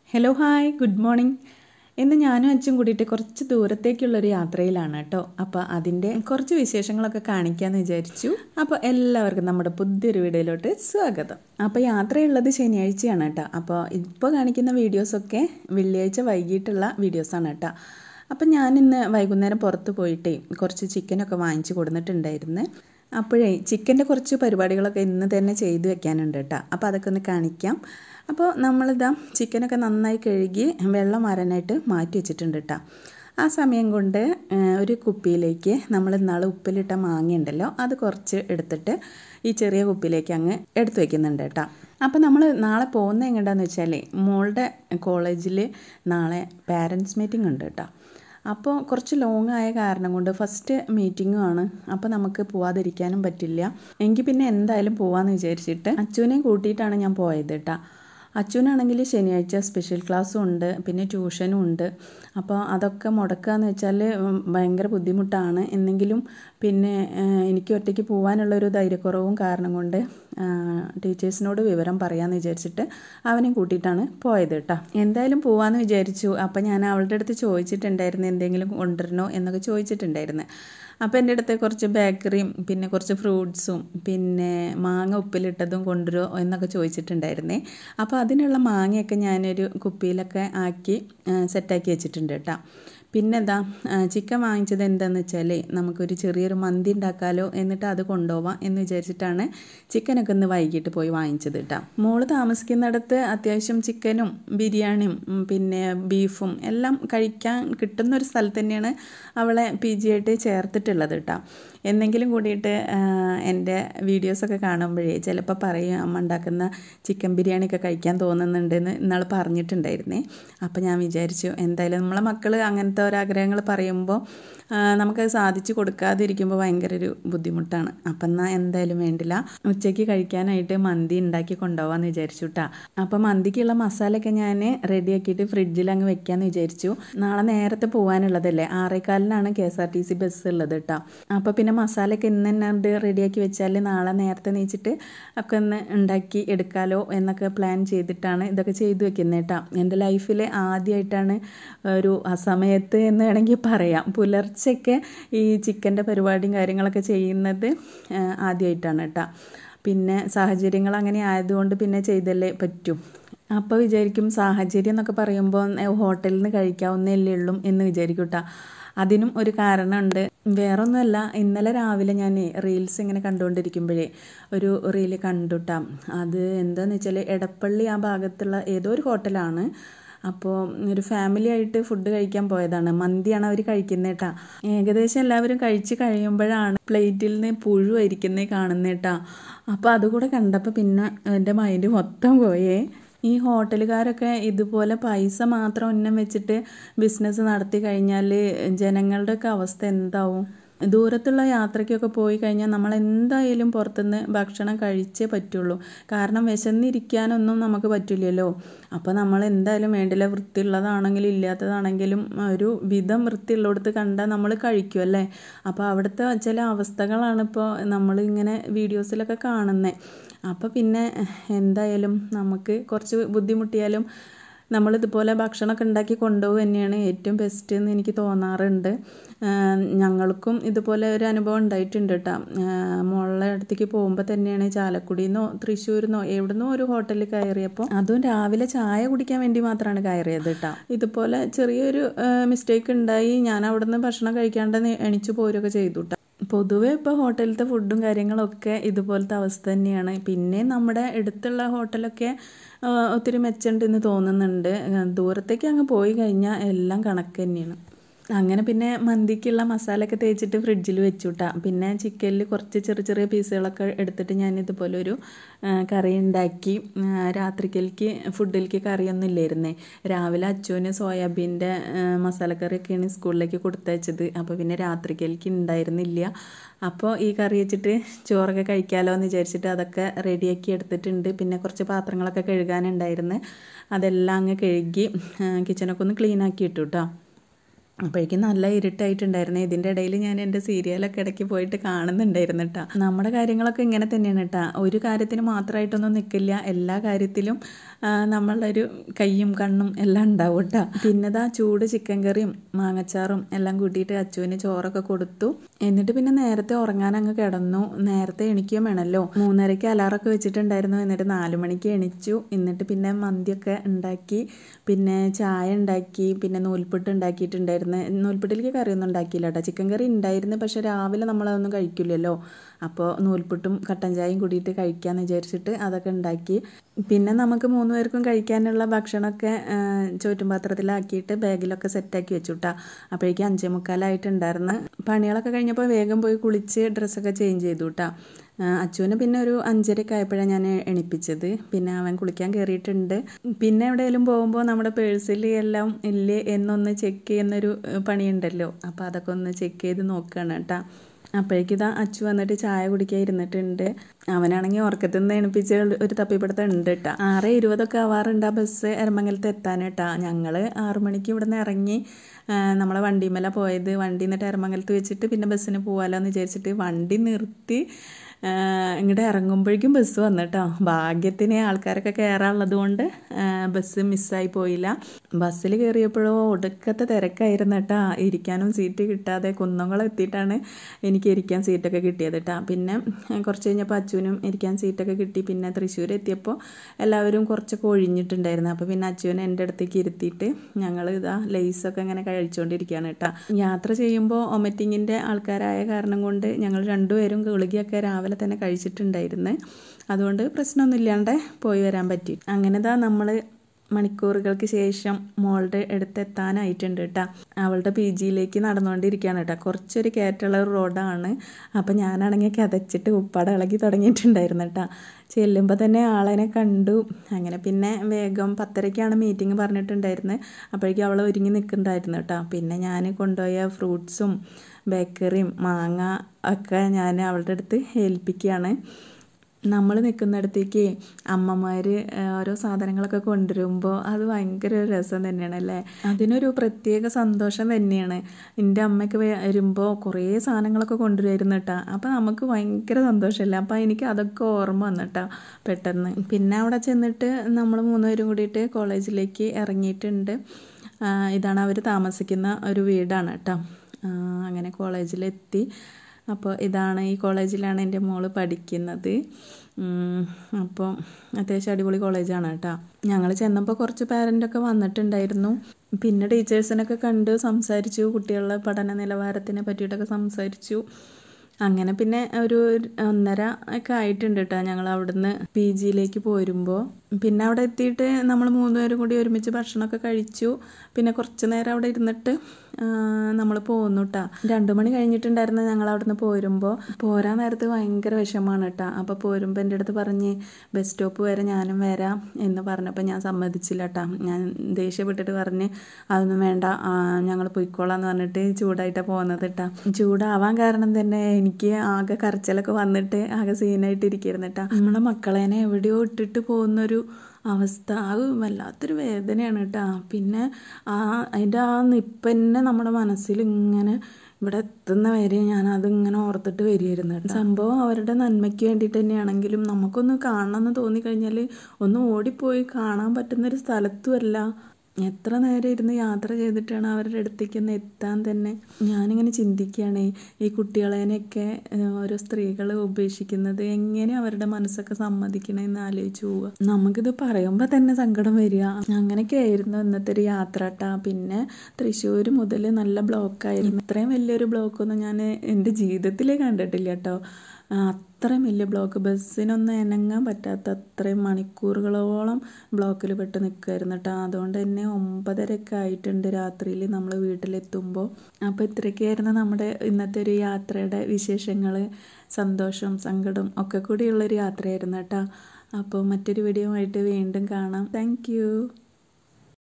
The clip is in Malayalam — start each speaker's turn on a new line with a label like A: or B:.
A: Hello hi good morning. ഇന്ന് ഞാനും അച്ഛൻ കൂടിയിട്ട് കുറച്ച് ദൂരത്തേക്കുള്ളൊരു യാത്രയിലാണ് കേട്ടോ. അപ്പോൾ അതിൻ്റെ കുറച്ച് വിശേഷങ്ങളൊക്കെ കാണിക്കാമെന്ന് വിചാരിച്ചു. അപ്പോൾ എല്ലാവർക്കും നമ്മുടെ പുതിയൊരു വീഡിയോയിലോട്ട് സ്വാഗതം. അപ്പോൾ യാത്രയുള്ളത് ശനിയാഴ്ചയാണ് കേട്ടോ. അപ്പോൾ ഇപ്പോൾ കാണിക്കുന്ന വീഡിയോസൊക്കെ വെള്ളിയാഴ്ച വൈകിട്ടുള്ള വീഡിയോസാണ് കേട്ടോ. അപ്പം ഞാനിന്ന് വൈകുന്നേരം പുറത്ത് പോയിട്ടേ കുറച്ച് ചിക്കനൊക്കെ വാങ്ങിച്ച് കൊടുത്തിട്ടുണ്ടായിരുന്നു. അപ്പോഴേ ചിക്കൻ്റെ കുറച്ച് പരിപാടികളൊക്കെ ഇന്ന് തന്നെ ചെയ്ത് വെക്കാനുണ്ട് കേട്ടോ. അപ്പോൾ അതൊക്കെ ഒന്ന് കാണിക്കാം. അപ്പോൾ നമ്മളിതാ ചിക്കനൊക്കെ നന്നായി കഴുകി വെള്ളം മാറാനായിട്ട് മാറ്റി വെച്ചിട്ടുണ്ട് കേട്ടോ. ആ സമയം കൊണ്ട് ഒരു കുപ്പിയിലേക്ക് നമ്മൾ ഇന്നാൾ ഉപ്പിലിട്ട മാങ്ങയുണ്ടല്ലോ അത് കുറച്ച് എടുത്തിട്ട് ഈ ചെറിയ കുപ്പിയിലേക്ക് അങ്ങ് എടുത്തു വയ്ക്കുന്നുണ്ട് കേട്ടോ. അപ്പോൾ നമ്മൾ നാളെ പോകുന്നത് എങ്ങോട്ടാന്ന് വെച്ചാൽ മോളുടെ കോളേജിൽ നാളെ പാരൻസ് മീറ്റിംഗ് ഉണ്ട് കേട്ടോ. അപ്പോൾ കുറച്ച് ലോങ് ആയ കാരണം കൊണ്ട് ഫസ്റ്റ് മീറ്റിങ്ങും ആണ്. അപ്പോൾ നമുക്ക് പോവാതിരിക്കാനും പറ്റില്ല. എങ്കിൽ പിന്നെ എന്തായാലും പോവാമെന്ന് വിചാരിച്ചിട്ട് അച്ഛനെയും കൂട്ടിയിട്ടാണ് ഞാൻ പോയത് കേട്ടോ. അച്ഛനാണെങ്കിൽ ശനിയാഴ്ച സ്പെഷ്യൽ ക്ലാസ്സും ഉണ്ട്, പിന്നെ ട്യൂഷനും ഉണ്ട്. അപ്പോൾ അതൊക്കെ മുടക്കുകയെന്ന് വെച്ചാൽ ഭയങ്കര ബുദ്ധിമുട്ടാണ്. എന്നെങ്കിലും പിന്നെ എനിക്ക് ഒറ്റയ്ക്ക് പോകാനുള്ളൊരു ധൈര്യക്കുറവും കാരണം കൊണ്ട് ടീച്ചേഴ്സിനോട് വിവരം പറയാമെന്ന് വിചാരിച്ചിട്ട് അവനെയും കൂട്ടിയിട്ടാണ് പോയത് കേട്ടോ. എന്തായാലും പോകാമെന്ന് വിചാരിച്ചു. അപ്പോൾ ഞാൻ അവളുടെ അടുത്ത് ചോദിച്ചിട്ടുണ്ടായിരുന്നു എന്തെങ്കിലും കൊണ്ടുവരണോ എന്നൊക്കെ ചോദിച്ചിട്ടുണ്ടായിരുന്നു. അപ്പോൾ എൻ്റെ അടുത്ത് കുറച്ച് ബേക്കറിയും പിന്നെ കുറച്ച് ഫ്രൂട്ട്സും പിന്നെ മാങ്ങ ഉപ്പിലിട്ടതും കൊണ്ടുവരുമോ എന്നൊക്കെ ചോദിച്ചിട്ടുണ്ടായിരുന്നേ. അപ്പോൾ അതിനുള്ള മാങ്ങയൊക്കെ ഞാനൊരു കുപ്പിയിലൊക്കെ ആക്കി സെറ്റാക്കി വെച്ചിട്ടുണ്ട് കേട്ടോ. പിന്നെ എന്താ ചിക്കൻ വാങ്ങിച്ചത് എന്താണെന്ന് വെച്ചാൽ നമുക്കൊരു ചെറിയൊരു മന്തി ഉണ്ടാക്കാമല്ലോ, എന്നിട്ട് അത് കൊണ്ടുപോവാം എന്ന് വിചാരിച്ചിട്ടാണ് ചിക്കനൊക്കെ ഒന്ന് വൈകിട്ട് പോയി വാങ്ങിച്ചത് കേട്ടോ. മോള് താമസിക്കുന്നിടത്ത് അത്യാവശ്യം ചിക്കനും ബിരിയാണിയും പിന്നെ ബീഫും എല്ലാം കഴിക്കാൻ കിട്ടുന്ന ഒരു സ്ഥലത്ത് തന്നെയാണ് അവളെ PG ആയിട്ട് ചേർത്തിട്ടുള്ളത് കേട്ടോ. എന്നെങ്കിലും കൂടിയിട്ട് എൻ്റെ വീഡിയോസൊക്കെ കാണുമ്പോഴേ ചിലപ്പോൾ പറയും അമ്മ ഉണ്ടാക്കുന്ന ചിക്കൻ ബിരിയാണിയൊക്കെ കഴിക്കാൻ തോന്നുന്നുണ്ടെന്ന് ഇന്നാൾ പറഞ്ഞിട്ടുണ്ടായിരുന്നേ. അപ്പോൾ ഞാൻ വിചാരിച്ചു എന്തായാലും നമ്മളെ മക്കൾ അങ്ങനത്തെ ഒരാഗ്രഹങ്ങൾ പറയുമ്പോൾ നമുക്കത് സാധിച്ചു കൊടുക്കാതിരിക്കുമ്പോൾ ഭയങ്കര ഒരു ബുദ്ധിമുട്ടാണ്. അപ്പം എന്നാൽ എന്തായാലും വേണ്ടില്ല, ഉച്ചയ്ക്ക് കഴിക്കാനായിട്ട് മന്തി ഉണ്ടാക്കി കൊണ്ടുപോകാമെന്ന് വിചാരിച്ചു കേട്ടോ. അപ്പോൾ മന്തിക്കുള്ള മസാലയൊക്കെ ഞാൻ റെഡിയാക്കിയിട്ട് ഫ്രിഡ്ജിൽ അങ്ങ് വെക്കാമെന്ന് വിചാരിച്ചു. നാളെ നേരത്തെ പോകാനുള്ളതല്ലേ, 6:15 KSRTC ബസ് ഉള്ളത് കേട്ടോ. അപ്പോൾ പിന്നെ മസാലയൊക്കെ ഇന്ന് തന്നെ റെഡിയാക്കി വെച്ചാൽ നാളെ നേരത്തെ നീച്ചിട്ട് ഒക്കെ ഒന്ന് ഉണ്ടാക്കി എടുക്കാമല്ലോ എന്നൊക്കെ പ്ലാൻ ചെയ്തിട്ടാണ് ഇതൊക്കെ ചെയ്തു വെക്കുന്നത് കേട്ടോ. എൻ്റെ ലൈഫിൽ ആദ്യമായിട്ടാണ് ഒരു അസമയത്ത് എന്ന് വേണമെങ്കിൽ പറയാം, പുലർച്ചയ്ക്ക് ഈ ചിക്കൻ്റെ പരിപാടിയും കാര്യങ്ങളൊക്കെ ചെയ്യുന്നത് ആദ്യമായിട്ടാണ് കേട്ടോ. പിന്നെ സാഹചര്യങ്ങൾ അങ്ങനെ ആയതുകൊണ്ട് പിന്നെ ചെയ്തല്ലേ പറ്റും. അപ്പോൾ വിചാരിക്കും സാഹചര്യം എന്നൊക്കെ പറയുമ്പോൾ ഹോട്ടലിൽ നിന്ന് കഴിക്കാവുന്നല്ലേ ഉള്ളൂ എന്ന് വിചാരിക്കും കേട്ടോ. അതിനും ഒരു കാരണമുണ്ട്, വേറൊന്നുമല്ല. ഇന്നലെ രാവിലെ ഞാൻ റീൽസ് ഇങ്ങനെ കണ്ടുകൊണ്ടിരിക്കുമ്പോഴേ ഒരു റീല് കണ്ടുട്ടാ. അത് എന്താണെന്ന് വെച്ചാൽ എടപ്പള്ളി ആ ഭാഗത്തുള്ള ഏതോ ഒരു ഹോട്ടലാണ്. അപ്പോൾ ഒരു ഫാമിലി ആയിട്ട് ഫുഡ് കഴിക്കാൻ പോയതാണ്. മന്തിയാണ് അവർ കഴിക്കുന്നത് കേട്ടോ. ഏകദേശം എല്ലാവരും കഴിച്ച് കഴിയുമ്പോഴാണ് പ്ലേറ്റിൽ നിന്ന് പുഴുവായിരിക്കുന്നത് കാണുന്നത് കേട്ടോ. അപ്പോൾ അതുകൂടെ കണ്ടപ്പോൾ പിന്നെ എൻ്റെ മൈൻഡ് മൊത്തം പോയേ. ഈ ഹോട്ടലുകാരൊക്കെ ഇതുപോലെ പൈസ മാത്രം ഉന്നം വെച്ചിട്ട് ബിസിനസ് നടത്തി കഴിഞ്ഞാൽ ജനങ്ങളുടെയൊക്കെ അവസ്ഥ എന്താവും? ദൂരത്തുള്ള യാത്രയ്ക്കൊക്കെ പോയി കഴിഞ്ഞാൽ നമ്മൾ എന്തായാലും പുറത്തുനിന്ന് ഭക്ഷണം കഴിച്ചേ പറ്റുള്ളൂ. കാരണം വിശന്നിരിക്കാനൊന്നും നമുക്ക് പറ്റില്ലല്ലോ. അപ്പോൾ നമ്മൾ എന്തായാലും വേണ്ടില്ല, വൃത്തിയുള്ളതാണെങ്കിലും ഇല്ലാത്തതാണെങ്കിലും ഒരു വിധം വൃത്തിയുള്ളിടത്ത് കണ്ടാൽ നമ്മൾ കഴിക്കുമല്ലേ. അപ്പോൾ അവിടുത്തെ ചില അവസ്ഥകളാണ് ഇപ്പോൾ നമ്മളിങ്ങനെ വീഡിയോസിലൊക്കെ കാണുന്നത്. അപ്പോൾ പിന്നെ എന്തായാലും നമുക്ക് കുറച്ച് ബുദ്ധിമുട്ടിയാലും നമ്മളിതുപോലെ ഭക്ഷണമൊക്കെ ഉണ്ടാക്കി കൊണ്ടുപോകുക തന്നെയാണ് ഏറ്റവും ബെസ്റ്റ് എന്ന് എനിക്ക് തോന്നാറുണ്ട്. ഞങ്ങൾക്കും ഇതുപോലെ ഒരു അനുഭവം ഉണ്ടായിട്ടുണ്ട് കേട്ടോ. മോളുടെ അടുത്തേക്ക് പോകുമ്പോൾ തന്നെയാണ് ചാലക്കുടിയിൽ നിന്നോ തൃശ്ശൂരിൽ നിന്നോ എവിടുന്നോ ഒരു ഹോട്ടലിൽ കയറിയപ്പോൾ, അതും രാവിലെ ചായ കുടിക്കാൻ വേണ്ടി മാത്രമാണ് കയറിയത് കേട്ടോ. ഇതുപോലെ ചെറിയൊരു മിസ്റ്റേക്ക് ഉണ്ടായി. ഞാൻ അവിടെ നിന്ന് ഭക്ഷണം കഴിക്കാണ്ട് എണിച്ചു പോരുകയൊക്കെ ചെയ്തു കേട്ടോ. പൊതുവെ ഇപ്പോൾ ഹോട്ടലിലത്തെ ഫുഡും കാര്യങ്ങളൊക്കെ ഇതുപോലത്തെ അവസ്ഥ തന്നെയാണ്. പിന്നെ നമ്മുടെ അടുത്തുള്ള ഹോട്ടലൊക്കെ ഒത്തിരി മെച്ചമുണ്ടെന്ന് തോന്നുന്നുണ്ട്. ദൂരത്തേക്ക് അങ്ങ് പോയി കഴിഞ്ഞാൽ എല്ലാം കണക്ക് തന്നെയാണ്. അങ്ങനെ പിന്നെ മന്തിക്കുള്ള മസാലയൊക്കെ തേച്ചിട്ട് ഫ്രിഡ്ജിൽ വെച്ചു കേട്ടോ. പിന്നെ ചിക്കനിൽ കുറച്ച് ചെറിയ ചെറിയ പീസുകളൊക്കെ എടുത്തിട്ട് ഞാൻ ഇതുപോലെ ഒരു കറി ഉണ്ടാക്കി. രാത്രിക്കലേക്ക് ഫുഡിലേക്ക് കറിയൊന്നും ഇല്ലായിരുന്നേ. രാവിലെ അച്ഛന് സോയാബീൻ്റെ മസാലക്കറിയൊക്കെയാണ് സ്കൂളിലേക്ക് കൊടുത്തയച്ചത്. അപ്പോൾ പിന്നെ രാത്രിക്കലേക്ക് ഉണ്ടായിരുന്നില്ല. അപ്പോൾ ഈ കറി വെച്ചിട്ട് ചോറൊക്കെ കഴിക്കാമല്ലോ എന്ന് വിചാരിച്ചിട്ട് അതൊക്കെ റെഡിയാക്കി എടുത്തിട്ടുണ്ട്. പിന്നെ കുറച്ച് പാത്രങ്ങളൊക്കെ കഴുകാനുണ്ടായിരുന്നു, അതെല്ലാം അങ്ങ് കഴുകി കിച്ചണൊക്കെ ഒന്ന് ക്ലീൻ ആക്കി ഇട്ടു കേട്ടോ. അപ്പോഴേക്കും നല്ല ഇരുട്ടായിട്ടുണ്ടായിരുന്നു. ഇതിൻ്റെ ഇടയിൽ ഞാൻ എൻ്റെ സീരിയലൊക്കെ ഇടയ്ക്ക് പോയിട്ട് കാണുന്നുണ്ടായിരുന്നു കേട്ടോ. നമ്മുടെ കാര്യങ്ങളൊക്കെ ഇങ്ങനെ തന്നെയാണ് കേട്ടോ. ഒരു കാര്യത്തിന് മാത്രമായിട്ടൊന്നും നിൽക്കില്ല, എല്ലാ കാര്യത്തിലും നമ്മളുടെ ഒരു കയ്യും കണ്ണും എല്ലാം ഉണ്ടാവും കേട്ടോ. പിന്നെ ചൂട് ചിക്കൻ കറിയും മാങ്ങച്ചാറും എല്ലാം കൂട്ടിയിട്ട് അച്ചുവിന് ചോറൊക്കെ കൊടുത്തു. എന്നിട്ട് പിന്നെ നേരത്തെ ഉറങ്ങാൻ അങ്ങ് കിടന്നു. നേരത്തെ എണിക്കുകയും വേണമല്ലോ. 3:30 അലാറൊക്കെ വെച്ചിട്ടുണ്ടായിരുന്നു. എന്നിട്ട് 4 മണിക്ക് എണിച്ചു. എന്നിട്ട് പിന്നെ മന്തിയൊക്കെ ഉണ്ടാക്കി, പിന്നെ ചായ ഉണ്ടാക്കി, പിന്നെ നൂൽപുട്ട് ഉണ്ടാക്കിയിട്ടുണ്ടായിരുന്നു. നൂൽപുട്ടിലേക്ക് കറിയൊന്നും ഉണ്ടാക്കിയില്ല കേട്ടോ. ചിക്കൻ കറി ഉണ്ടായിരുന്നു, പക്ഷെ രാവിലെ നമ്മളതൊന്നും കഴിക്കില്ലല്ലോ. അപ്പോൾ നൂൽപുട്ടും കട്ടൻ ചായയും കൂടിയിട്ട് കഴിക്കാമെന്ന് വിചാരിച്ചിട്ട് അതൊക്കെ ഉണ്ടാക്കി. പിന്നെ നമുക്ക് 3 പേർക്കും കഴിക്കാനുള്ള ഭക്ഷണമൊക്കെ ചോറ്റും പാത്രത്തിലാക്കിയിട്ട് ബാഗിലൊക്കെ സെറ്റാക്കി വെച്ചു കേട്ടോ. അപ്പോഴേക്കും 5:45 പണികളൊക്കെ കഴിഞ്ഞപ്പോൾ വേഗം പോയി കുളിച്ച് ഡ്രസ്സൊക്കെ ചേഞ്ച് ചെയ്തു കേട്ടോ. അച്ചുവിന് പിന്നെ ഒരു 5:30 ആയപ്പോഴാണ് ഞാൻ എണിപ്പിച്ചത്. പിന്നെ അവൻ കുളിക്കാൻ കയറിയിട്ടുണ്ട്. പിന്നെ എവിടെയെങ്കിലും പോകുമ്പോൾ നമ്മുടെ പേഴ്സിൽ എല്ലാം ഇല്ലേ എന്നൊന്ന് ചെക്ക് ചെയ്യുന്നൊരു പണിയുണ്ടല്ലോ. അപ്പോൾ അതൊക്കെ ഒന്ന് ചെക്ക് ചെയ്ത് നോക്കുകയാണ് കേട്ടോ. അപ്പോഴേക്കും അച്ചു വന്നിട്ട് ചായ കുടിക്കാൻ ഇരുന്നിട്ടുണ്ട്. അവനാണെങ്കിൽ ഉറക്കത്തിൽ നിന്ന് എണിപ്പിച്ച് ഒരു തപ്പിപ്പിടുത്തം ഉണ്ട് കേട്ടോ. 6:20 ആവാറുണ്ട് ആ ബസ് എരമംഗലത്ത് എത്താൻ കേട്ടോ. ഞങ്ങൾ 6 മണിക്ക് ഇവിടെ നിന്ന് ഇറങ്ങി നമ്മളെ വണ്ടിമേല പോയത്. വണ്ടി എന്നിട്ട് എരമംഗലത്ത് വെച്ചിട്ട് പിന്നെ ബസ്സിന് പോകാമല്ലോ എന്ന് വിചാരിച്ചിട്ട് വണ്ടി നിർത്തി ഇങ്ങോട്ട് ഇറങ്ങുമ്പോഴേക്കും ബസ് വന്നു കേട്ടോ. ഭാഗ്യത്തിന് ആൾക്കാരൊക്കെ കയറാനുള്ളത് കൊണ്ട് ബസ് മിസ്സായി പോയില്ല. ബസ്സിൽ കയറിയപ്പോഴോ ഒടുക്കത്തെ തിരക്കായിരുന്നു കേട്ടോ. ഇരിക്കാനും സീറ്റ് കിട്ടാതെ കുന്നംകുളം എത്തിയിട്ടാണ് എനിക്ക് ഇരിക്കാൻ സീറ്റൊക്കെ കിട്ടിയത് കേട്ടോ. പിന്നെ കുറച്ച് കഴിഞ്ഞപ്പോൾ അച്ചുവിനും ഇരിക്കാൻ സീറ്റൊക്കെ കിട്ടി. പിന്നെ തൃശ്ശൂർ എത്തിയപ്പോൾ എല്ലാവരും കുറച്ചൊക്കെ ഒഴിഞ്ഞിട്ടുണ്ടായിരുന്നു. അപ്പോൾ പിന്നെ അച്ചുവിനെ എൻ്റെ അടുത്തേക്ക് ഇരുത്തിയിട്ട് ഞങ്ങൾ ലേസൊക്കെ ഇങ്ങനെ കഴിച്ചുകൊണ്ടിരിക്കുകയാണ് കേട്ടോ. യാത്ര ചെയ്യുമ്പോൾ വൊമിറ്റിങ്ങിൻ്റെ ആൾക്കാരായ കാരണം കൊണ്ട് ഞങ്ങൾ രണ്ടുപേരും ഗുളികയൊക്കെ രാവിലെ തന്നെ കഴിച്ചിട്ടുണ്ടായിരുന്നു. അതുകൊണ്ട് പ്രശ്നമൊന്നും ഇല്ലാണ്ട് പോയി വരാൻ പറ്റി. അങ്ങനെ നമ്മൾ മണിക്കൂറുകൾക്ക് ശേഷം മോളുടെ അടുത്തെത്താനായിട്ടുണ്ട് കേട്ടോ. അവളുടെ PGയിലേക്ക് നടന്നുകൊണ്ടിരിക്കുകയാണ് കേട്ടോ. കുറച്ചൊരു കയറ്റുള്ള റോഡാണ്. അപ്പോൾ ഞാനാണെങ്കിൽ കതച്ചിട്ട് ഉപ്പാടെ ഇളകി തുടങ്ങിയിട്ടുണ്ടായിരുന്നു കേട്ടോ. ചെല്ലുമ്പോൾ തന്നെ ആളെന്നെ കണ്ടു. അങ്ങനെ പിന്നെ വേഗം 10:30 മീറ്റിംഗ് പറഞ്ഞിട്ടുണ്ടായിരുന്നത്. അപ്പോഴേക്കും അവൾ ഒരുങ്ങി നിൽക്കുന്നുണ്ടായിരുന്നു കേട്ടോ. പിന്നെ ഞാൻ കൊണ്ടുപോയ ഫ്രൂട്ട്സും ബേക്കറിയും മാങ്ങ ഒക്കെ ഞാൻ അവളുടെ അടുത്ത് ഏൽപ്പിക്കുകയാണ്. നമ്മൾ നിൽക്കുന്നിടത്തേക്ക് അമ്മമാർ ഓരോ സാധനങ്ങളൊക്കെ കൊണ്ടുവരുമ്പോൾ അത് ഭയങ്കര ഒരു രസം തന്നെയാണ് അല്ലേ. അതിനൊരു പ്രത്യേക സന്തോഷം തന്നെയാണ്. എൻ്റെ അമ്മയൊക്കെ വരുമ്പോൾ കുറേ സാധനങ്ങളൊക്കെ കൊണ്ടുവരുമായിരുന്നു കേട്ടോ. അപ്പോൾ നമുക്ക് ഭയങ്കര സന്തോഷമല്ലേ. അപ്പോൾ എനിക്ക് അതൊക്കെ ഓർമ്മ വന്നിട്ടാ പെട്ടെന്ന്. പിന്നെ അവിടെ ചെന്നിട്ട് നമ്മൾ 3 പേരും കൂടിയിട്ട് കോളേജിലേക്ക് ഇറങ്ങിയിട്ടുണ്ട്. ഇതാണ് അവർ താമസിക്കുന്ന ഒരു വീടാണ് കേട്ടോ. അങ്ങനെ കോളേജിലെത്തി. അപ്പോൾ ഇതാണ്, ഈ കോളേജിലാണ് എൻ്റെ മോള് പഠിക്കുന്നത്. അപ്പോൾ അത്യാവശ്യം അടിപൊളി കോളേജാണ് കേട്ടോ. ഞങ്ങൾ ചെന്നപ്പോൾ കുറച്ച് പാരൻ്റൊക്കെ വന്നിട്ടുണ്ടായിരുന്നു. പിന്നെ ടീച്ചേഴ്സിനൊക്കെ കണ്ട് സംസാരിച്ചു. കുട്ടികളുടെ പഠന നിലവാരത്തിനെ പറ്റിയിട്ടൊക്കെ സംസാരിച്ചു. അങ്ങനെ പിന്നെ ഒരു 1:30 ഒക്കെ ആയിട്ടുണ്ട് കേട്ടോ ഞങ്ങൾ അവിടുന്ന് PGയിലേക്ക് പോരുമ്പോൾ. പിന്നെ അവിടെ എത്തിയിട്ട് നമ്മൾ 3 പേരും കൂടി ഒരുമിച്ച് ഭക്ഷണമൊക്കെ കഴിച്ചു. പിന്നെ കുറച്ച് നേരം അവിടെ ഇരുന്നിട്ട് നമ്മൾ പോന്നു കേട്ടോ. 2 മണി കഴിഞ്ഞിട്ടുണ്ടായിരുന്നു ഞങ്ങൾ അവിടുന്ന് പോരുമ്പോൾ. പോരാൻ നേരത്ത് ഭയങ്കര വിഷമമാണ് കേട്ടോ. അപ്പോൾ പോരുമ്പോൾ എൻ്റെ അടുത്ത് പറഞ്ഞ് ബസ് സ്റ്റോപ്പ് വരെ ഞാനും വരാം എന്ന് പറഞ്ഞപ്പോൾ ഞാൻ സമ്മതിച്ചില്ല കേട്ടോ. ഞാൻ ദേഷ്യപ്പെട്ടിട്ട് പറഞ്ഞ് അതൊന്നും വേണ്ട, ഞങ്ങൾ പോയിക്കോളാം എന്ന് പറഞ്ഞിട്ട് ചൂടായിട്ടാണ് പോകുന്നത് കേട്ടോ. ചൂടാവാൻ കാരണം തന്നെ എനിക്ക് ആകെ കരച്ചിലൊക്കെ വന്നിട്ട് ആകെ സീനായിട്ടിരിക്കുന്നു കേട്ടോ. നമ്മളെ മക്കളേനെ എവിടെയോ ഇട്ടിട്ട് പോകുന്നൊരു അവസ്ഥ, അത് വല്ലാത്തൊരു വേദനയാണ് കേട്ടോ. പിന്നെ അതിൻ്റെ നിപ്പ് തന്നെ നമ്മുടെ മനസ്സിൽ ഇങ്ങനെ ഇവിടെ എത്തുന്ന വരെ ഞാൻ അതിങ്ങനെ ഓർത്തിട്ട് വരികയായിരുന്നു. സംഭവം അവരുടെ നന്മയ്ക്ക് വേണ്ടിയിട്ട് തന്നെയാണെങ്കിലും നമുക്കൊന്ന് കാണണമെന്ന് തോന്നിക്കഴിഞ്ഞാൽ ഒന്ന് ഓടിപ്പോയി കാണാൻ പറ്റുന്നൊരു സ്ഥലത്തുമല്ല. എത്ര നേരം ഇരുന്ന് യാത്ര ചെയ്തിട്ടാണ് അവരുടെ അടുത്തേക്ക് ഒന്ന് എത്താൻ തന്നെ. ഞാനിങ്ങനെ ചിന്തിക്കുകയാണ്, ഈ കുട്ടികളെയൊക്കെ ഓരോ സ്ത്രീകൾ ഉപേക്ഷിക്കുന്നത് എങ്ങനെ അവരുടെ മനസ്സൊക്കെ സമ്മതിക്കണമെന്ന് ആലോചിച്ച് പോവുക. നമുക്കിത് പറയുമ്പോൾ തന്നെ സങ്കടം വരിക. അങ്ങനെയൊക്കെ ആയിരുന്നു ഇന്നത്തെ ഒരു യാത്ര കേട്ടോ. പിന്നെ തൃശ്ശൂർ മുതൽ നല്ല ബ്ലോക്കായിരുന്നു. ഇത്രയും വലിയൊരു ബ്ലോക്കൊന്നും ഞാൻ എൻ്റെ ജീവിതത്തിൽ കണ്ടിട്ടില്ല കേട്ടോ. അത്രയും വലിയ ബ്ലോക്ക്, ബസ്സിനൊന്നും ഇണങ്ങാൻ പറ്റാത്ത അത്രയും മണിക്കൂറുകളോളം ബ്ലോക്കിൽ പെട്ട് നിൽക്കുമായിരുന്നു കേട്ടോ. അതുകൊണ്ട് തന്നെ 9:30 ആയിട്ടുണ്ട് രാത്രിയിൽ നമ്മൾ വീട്ടിലെത്തുമ്പോൾ. അപ്പോൾ ഇത്രയൊക്കെയായിരുന്നു നമ്മുടെ ഇന്നത്തെ ഒരു യാത്രയുടെ വിശേഷങ്ങൾ. സന്തോഷവും സങ്കടവും ഒക്കെ കൂടിയുള്ളൊരു യാത്രയായിരുന്നു കേട്ടോ. അപ്പോൾ മറ്റൊരു വീഡിയോ ആയിട്ട് വീണ്ടും കാണാം. താങ്ക്